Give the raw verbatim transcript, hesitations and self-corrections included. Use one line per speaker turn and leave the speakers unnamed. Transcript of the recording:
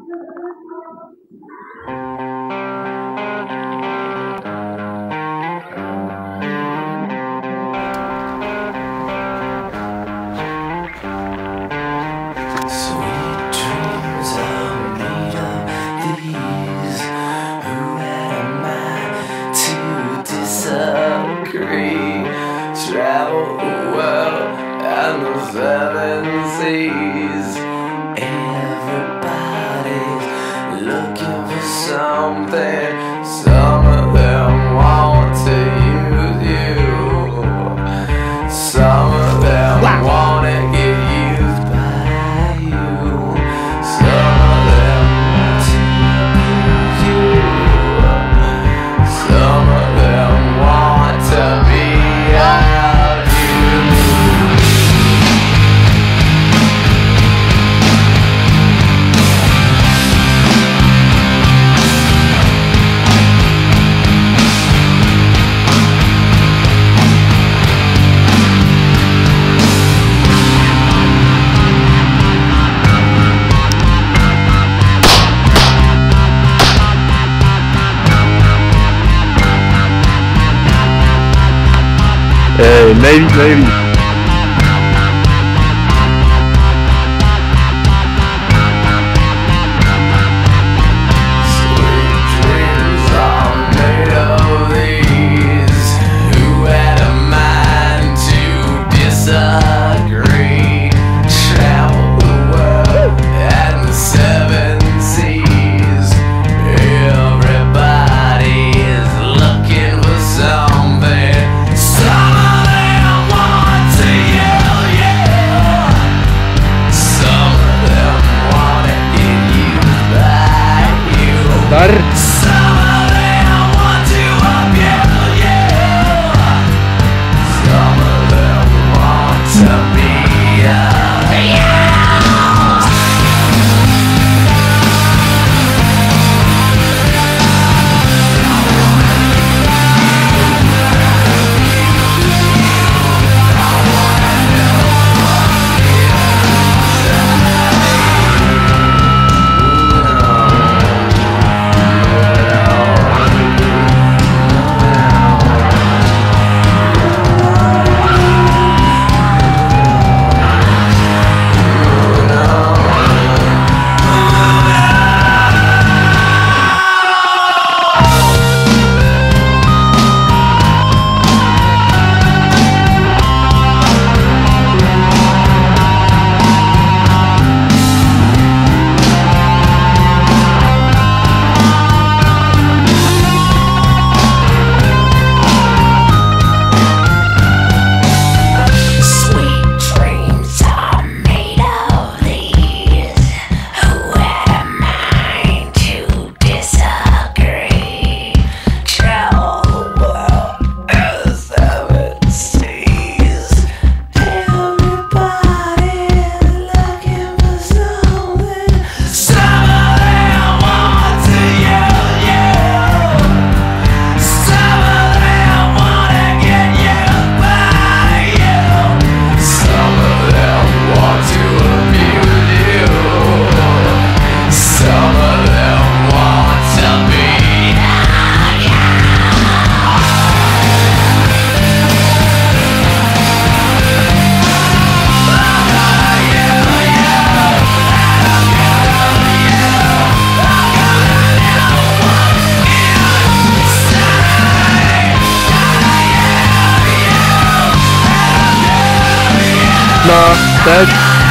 Travel the world and the seven seas. Everybody's looking for something. Some of them want to use you. Some of them want to get used by you. Some of them want to abuse you. Some of them want to be
Hey, maybe, maybe. Dar. No, dead.